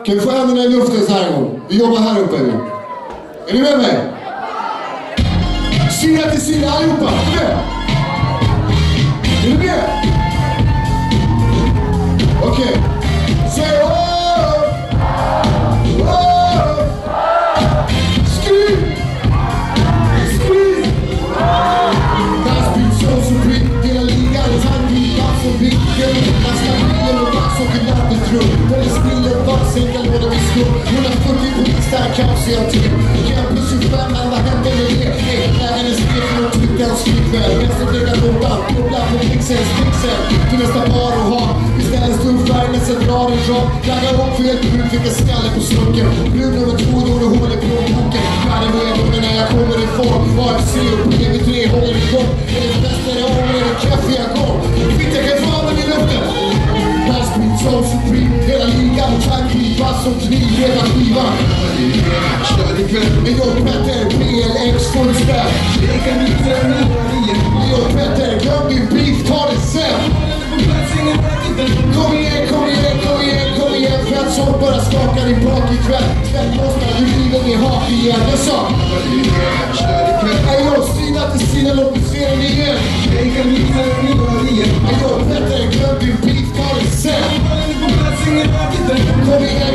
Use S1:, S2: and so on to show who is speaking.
S1: Kan vi få händerna i luften så här en gång? Vi jobbar här uppe nu. Är ni med mig? Sida till sida allihopa. Är ni med? Är ni med? Okej. Säg åh! Åh! Skrik! Skrik! Dansbeat, så supreme. Hela ligan är tanken, dans och blick. Man ska bli och dans och gnatet rum. Där det spiller vass, enka låda vid skrum. 140 polis, där kaos är jag till. Kan plus 25, men vad händer med det? Även en skrift och trycka och skrikväl. Vänster lägga lådan, dubbla på pixel, stixel. Till nästa bar och ha. Istället stor färg, nästa drar en drag. Flaggar upp fel, brud fick en skalle på snocken. Brud nummer 2, då är hål i plånboken. Världen är då när jag kommer i form. AFC och PV3 håller igång. Är det bästa det ånger, är det kaffe jag går. Fick jag kan få den i luften. Dansbeat, so supreme. Hela ligan, tankebeat, bass och kniv. Hela skivan. Men jag Petter, PLX, full spär. Jag Petter, glöm din beef, ta det sen. Kom igen, kom igen, kom igen, kom igen. Fett som bara skakar din bak ikväll. Tvättlossnar, du livet i hak igen. Jag sa. Är jag sida till sida, låt mig se den igen. Är jag Petter, glöm din beef, ta det sen. Kom igen.